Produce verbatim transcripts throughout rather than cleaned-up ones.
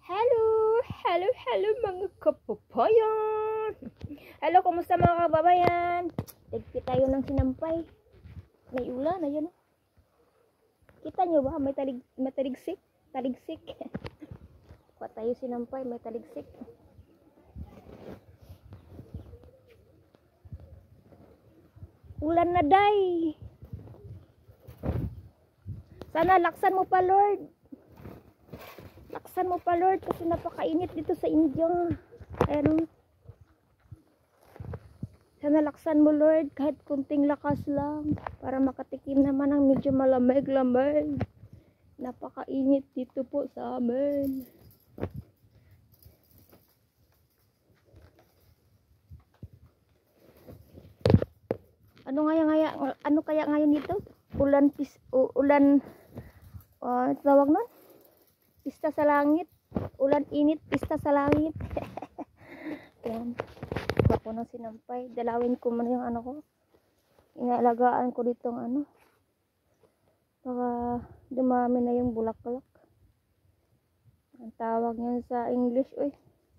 Hello! Hello, hello mga kababayan! Hello, kumusta mga kababayan? Tagpi tayo ng sinampay. May ulan, ayun. Kita nyo ba? May talig, may taligsik. Taligsik. Kuha tayo sinampay, may taligsik. Ulan na day. Sana laksan mo pa, Lord. Laksan mo pa, Lord, kasi napakainit dito sa India. Ayan. Sana laksan mo, Lord, kahit kunting lakas lang para makatikim naman ng medyo malamig-lamig. Napakainit dito po sa amin. Ano nga ngaya, ano kaya ngayon dito? Ulan pis uh, ulan uh, tawag nun? Pista sa langit. Ulan init, pista sa langit. Yan. Ako ng sinampay. Dalawin ko man yung ano ko. Inaalagaan ko ditong ano. Baka dumami na yung bulaklak. Ang tawag niyan sa English, oy.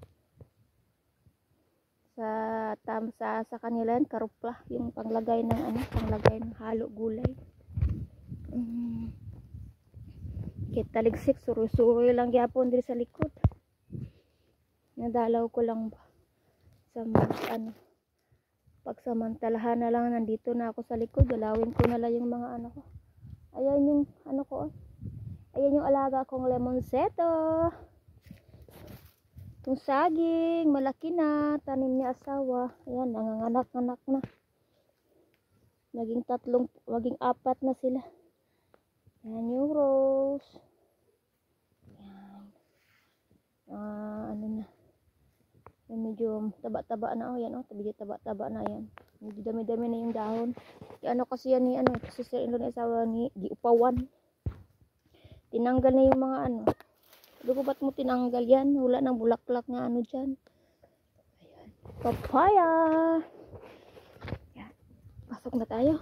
Sa tam sa sa kanila yan, karupla, yung panglagay ng ano, panglagay ng halo gulay. Mm. Kita ligsik, surusuroy lang gyapon diri sa likod. Nadalaw ko lang ba sa ano, pagsamantalahan na lang nandito na ako sa likod, dalawin ko na lang yung mga ano ko. Ayan yung ano ko, ayan yung alaga kong lemonseto. Itong saging, malaki na, tanim ni asawa. Ayan, nanganganak-nganak na. Naging tatlong, maging apat na sila. Ayan yung rose. Ayan. Ah, ano na. Ayan, medyo taba-taba na. Oh, yan oh, medyo taba-taba na yan. Medyo dami-dami na yung dahon. Yung ano kasi yan ni, ano, kasi sa ilo ni asawa ni, giupawan. Tinanggal na yung mga ano. Sabi ko, ba't mo tinanggal yan? Wala nang bulaklak nga ano dyan. Ayan. Papaya. Ayan. Pasok na tayo.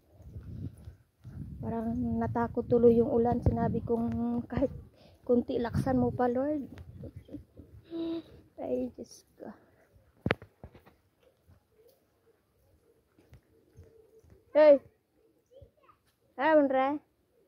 Parang natakot tuloy yung ulan. Sinabi kong kahit kunti laksan mo pa, Lord. Ay, Diyos ko. Hey! Ano, Re?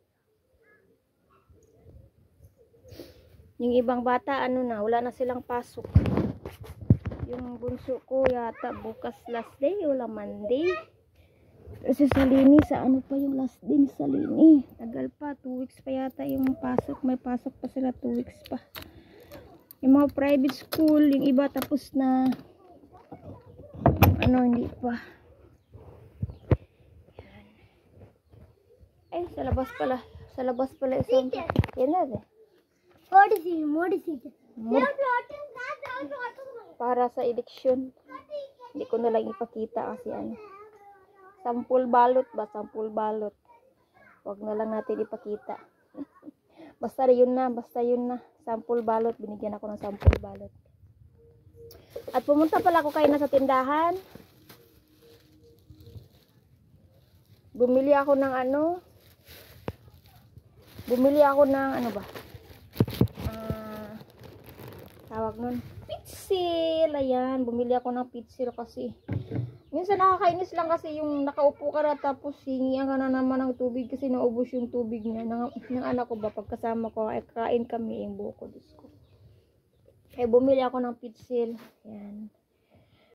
Yung ibang bata, ano na, wala na silang pasok. Yung bunso ko yata bukas last day, wala Monday. Pero si Salini, sa ano pa yung last day ni Salini? Tagal pa, two weeks pa yata yung pasok. May pasok pa sila, two weeks pa. Yung mga private school, yung iba tapos na. Ano, hindi pa. Ay, sa labas pala. Sa labas pala isang. Yan na, eh. Modisi, modisi. Para sa eleksyon. Hindi ko na lang ipakita kasi ano. Sampul balot ba? Sampul balot. Huwag na lang natin ipakita. Basta yun na. Basta yun na. Sampul balot. Binigyan ako ng sampul balot. At pumunta pala ako kayo na sa tindahan. Bumili ako ng ano. Bumili ako ng ano ba? Tawag nun, pitsil. Ayan, bumili ako ng pitsil kasi minsan nakakainis lang kasi yung nakaupo ka na tapos hingian ka na naman ng tubig kasi naubos yung tubig niya ng, ng anak ko ba, pagkasama ko ay kain kami yung buko, Diyos ko. Kaya bumili ako ng pitsil. Ayan,